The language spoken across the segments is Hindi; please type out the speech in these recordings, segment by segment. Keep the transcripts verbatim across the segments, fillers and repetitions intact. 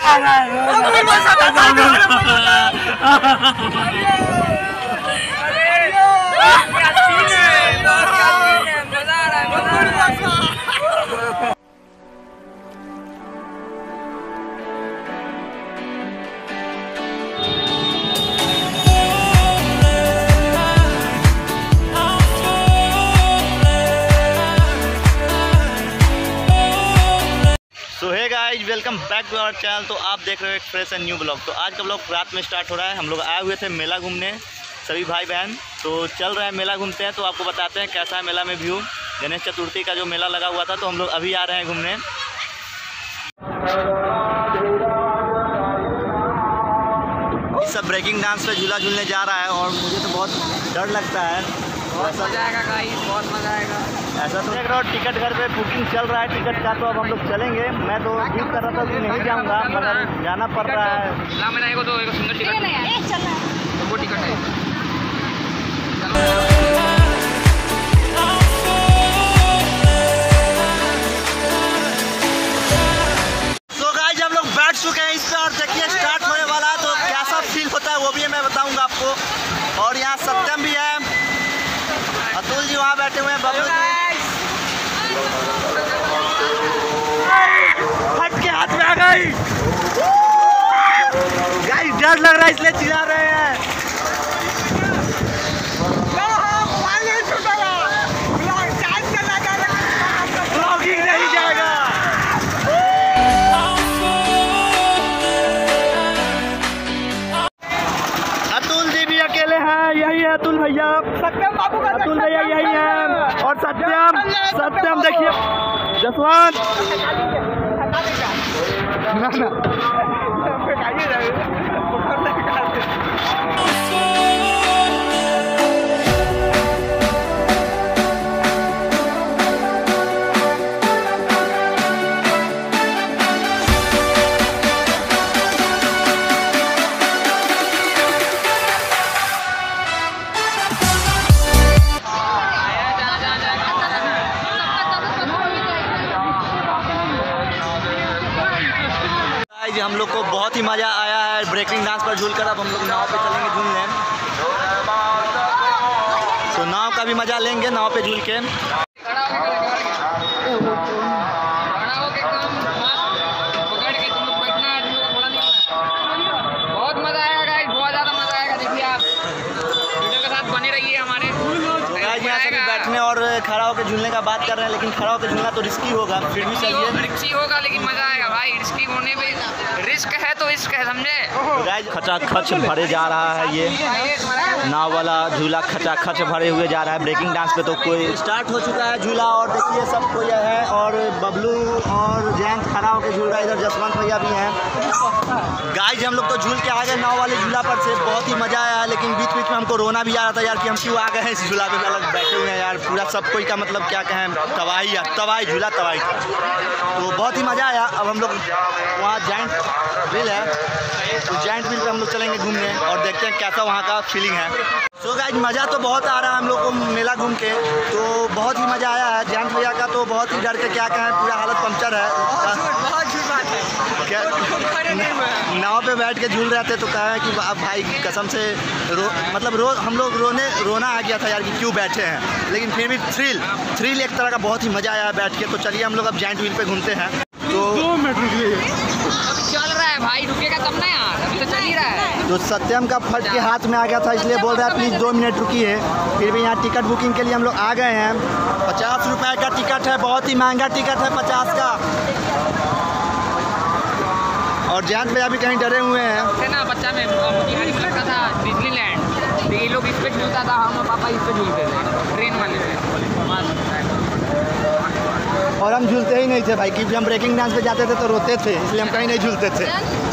तो hey guys, welcome back to our channel. तो आप देख रहे हो एक फ्रेश एंड न्यू ब्लॉग। तो आज का ब्लॉग रात में स्टार्ट हो रहा है। हम लोग आए हुए थे मेला घूमने, सभी भाई बहन। तो चल रहे हैं मेला घूमते हैं, तो आपको बताते हैं कैसा है मेला में व्यू। गणेश चतुर्थी का जो मेला लगा हुआ था, तो हम लोग अभी आ रहे हैं घूमने। सब ब्रेकिंग डांस पे झूला झूलने जा रहा है और मुझे तो बहुत डर लगता है। बहुत मजा आएगा गाइस, बहुत मजा आएगा। ऐसा तो देख रहा हूँ, टिकट घर पे बुकिंग चल रहा है टिकट का। तो अब हम लोग चलेंगे। मैं तो बुक कर रहा था कि नहीं जाऊँगा, मगर जाना पड़ रहा है। ला मेरा एगो तो एगो सिंगल टिकट है, वो टिकट है। तो गाइस, हम लोग बैठ चुके हैं इस पे और देखिए स्टार्ट होने वाला है। तो कैसा फील होता है वो भी मैं बताऊँगा आपको। और यहाँ सत्यम भी है, अतुल जी वहाँ बैठे हुए हैं, बबलू फट के हाथ में आ गई। गाइस डर लग रहा है इसलिए चिल्ला रहे हैं। ब्लॉगिंग नहीं जाएगा। अतुल जी भी अकेले हैं, यही है अतुल भैया, सत्यम बाबू, अतुल भैया यही है। और सत्यम सत्यम देखिए, जसवंत ना ना हम लोग को बहुत ही मज़ा आया है ब्रेकिंग डांस पर झूलकर। अब हम लोग नाव पे चलेंगे झूलने। तो नाव का भी मज़ा लेंगे, नाव पे झूल के। बहुत मजा आएगा गाइस, बहुत ज़्यादा मजा आएगा। देखिए आप वीडियो के साथ बने रहिए हमारे। यहाँ से बैठने और खड़ा होकर झूलने का बात कर रहे हैं, लेकिन खड़ा होकर झूलना तो रिस्की होगा। फिर भी चलिए, रिस्की होगा लेकिन मजा आएगा भाई। रिस्की होने पे रिस्क है तो इश्क है, समझे। खचाखच भरे जा रहा है ये नाव वाला झूला, खचाखच भरे हुए जा रहा है। ब्रेकिंग डांस पे तो कोई स्टार्ट हो चुका है झूला। और देखिए सब कोई है, और बबलू और जैन खड़ा होकर झूल रहा है। इधर जसवंत भैया भी हैं। गाइस हम लोग तो झूल के आ गए नाव वाले झूला पर से, बहुत ही मज़ा आया। लेकिन बीच बीच में हमको रोना भी आ रहा था यार कि हम क्यों आ गए हैं इस झूला पे। अलग बैठे हुए हैं यार, पूरा सब कोई का मतलब क्या कहें, तबाही तबाही झूला तबाही। तो बहुत ही मज़ा आया। अब हम लोग वहाँ जॉइंट व्हील है, तो जॉइंट व्हील पे हम लोग चलेंगे घूमने और देखते हैं कैसा वहाँ का फीलिंग है। सो गाइस मज़ा तो बहुत आ रहा है हम लोग को मेला घूम के, तो बहुत ही मज़ा आया है। जैन भैया का तो बहुत ही डर के क्या कहें, पूरा हालत पंक्चर है। क्या नाव पे बैठ के झूल रहे थे तो कहा है कि अब भाई कसम से रो मतलब रो हम लोग रोने रोना आ गया था यार कि क्यों बैठे हैं। लेकिन फिर भी थ्रिल थ्रिल एक तरह का बहुत ही मज़ा आया बैठ के। तो चलिए हम लोग अब जॉइंट व्हील पे घूमते हैं। तो दो मिनट रुकिए, चल रहा है भाई, रुकेगा तब ना यार, अभी तो चल ही रहा है। तो सत्यम का फट के हाथ में आ गया था, इसलिए बोल रहा है प्लीज़ दो मिनट रुकिए। फिर भी यहाँ टिकट बुकिंग के लिए हम लोग आ गए हैं। पचास रुपये का टिकट है, बहुत ही महंगा टिकट है पचास का। और जैन भैया भी कहीं डरे हुए हैं ना। बच्चा में मोतिहारी में लगता था डिज्नीलैंड, तो ये लोग इस पे झूलता था, हम और पापा इस पे झूलते थे ट्रेन वाले पे। और हम झूलते ही नहीं थे भाई, क्योंकि हम ब्रेकिंग डांस पे जाते थे तो रोते थे, इसलिए हम कहीं नहीं झूलते थे।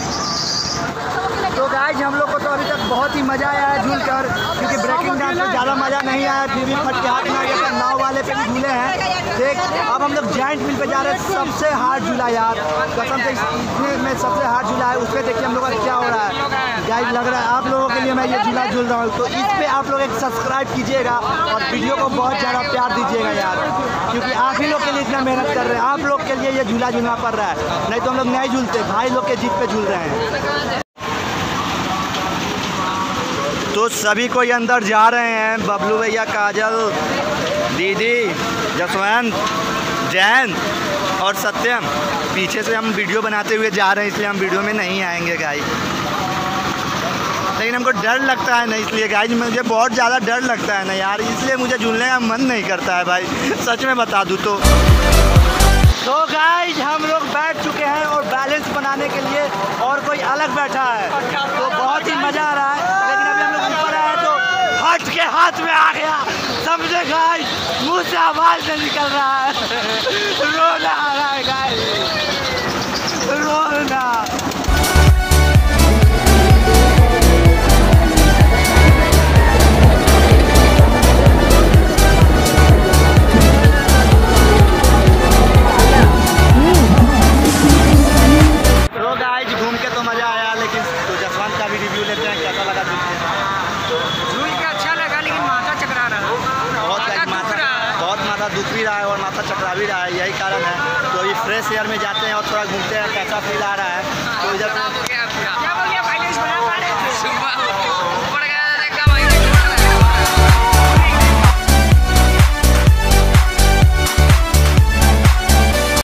तो गाइस हम लोग को तो अभी तक बहुत ही मज़ा आया है झूल कर, क्योंकि ब्रेकिंग डांस में ज़्यादा मज़ा नहीं आया। फिर भी फट के हाथ में आ गया था। नाव वाले पे भी झूले हैं। देख अब हम लोग जॉइंट व्हील पे जा रहे हैं, सबसे हार्ड झूला यार, कसम से इसमें में सबसे हार्ड झूला है। उस पर देखिए हम लोग का क्या हो रहा है। गाइस लग रहा है आप लोगों के लिए मैं ये झूला झूल रहा हूँ, तो इस पे आप लोग एक सब्सक्राइब कीजिएगा और वीडियो को बहुत ज़्यादा प्यार दीजिएगा यार, क्योंकि आप ही लोग के लिए इतना मेहनत कर रहे हैं, आप लोग के लिए ये झूला झूलना पड़ रहा है, नहीं तो हम लोग नहीं झूलते, भाई लोग के जीत पे झूल रहे हैं। तो सभी कोई अंदर जा रहे हैं, बबलू भैया, काजल दीदी, जसवंत, जैन और सत्यम। पीछे से हम वीडियो बनाते हुए जा रहे हैं, इसलिए हम वीडियो में नहीं आएंगे गाइस, लेकिन हमको डर लगता है ना, इसलिए गाइस मुझे बहुत ज़्यादा डर लगता है ना यार, इसलिए मुझे झूलने का मन नहीं करता है भाई, सच में बता दूँ तो। तो गाइस हम लोग बैठ चुके हैं और बैलेंस बनाने के लिए और कोई अलग बैठा है, तो बहुत ही मज़ा आ रहा है, लेकिन अभी हम लोग ऊपर आए तो हट के हाथ में आ गया, समझे गाइस, मुँह से आवाज़ नहीं निकल रहा है, रोना आ रहा है गाइस, रोना। घूम के तो मज़ा आया, लेकिन तो जसवंत का भी रिव्यू लेते हैं, कैसा लगा झूल के? अच्छा लगा, लेकिन माथा चकरा रहा है, बहुत माथा बहुत माथा दुख भी रहा है और माथा चकरा भी रहा है, यही कारण है। तो अभी फ्रेश एयर में जाते हैं और थोड़ा घूमते हैं, कैसा फील आ रहा है। तो इधर क्या हो गया? फाइनेंस बना पा रहे? ऊपर गया